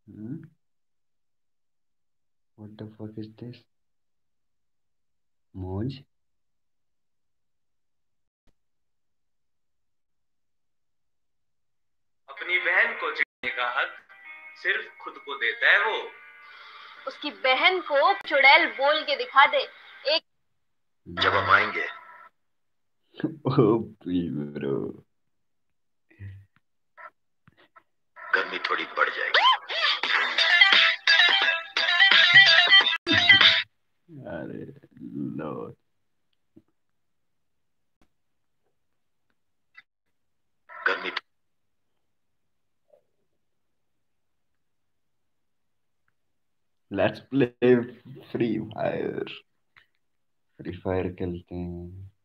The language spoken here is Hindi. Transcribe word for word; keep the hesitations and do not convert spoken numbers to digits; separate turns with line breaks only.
Hmm? What the fuck is this? मौज?
अपनी बहन को चिढ़ने का हक सिर्फ खुद को देता है वो। उसकी बहन को चुड़ैल बोल के दिखा दे एक। जब हम आएंगे
ओ ब्रो,
गर्मी थोड़ी बढ़ जाएगी।
अरे लो,
गर्मी।
Let's play Free Fire. Free Fire खेलते हैं।